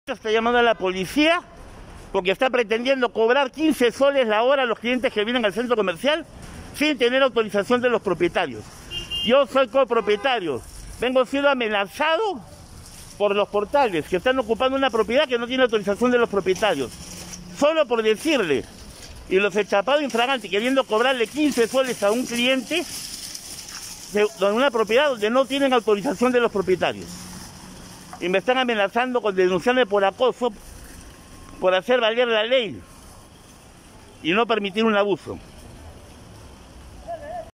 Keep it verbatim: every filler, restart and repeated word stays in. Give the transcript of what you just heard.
Está llamando a la policía porque está pretendiendo cobrar quince soles la hora a los clientes que vienen al centro comercial sin tener autorización de los propietarios. Yo soy copropietario, vengo siendo amenazado por los portales que están ocupando una propiedad que no tiene autorización de los propietarios. Solo por decirle, y los he chapado infragante queriendo cobrarle quince soles a un cliente de una propiedad donde no tienen autorización de los propietarios. Y me están amenazando con denunciarme por acoso, por hacer valer la ley y no permitir un abuso.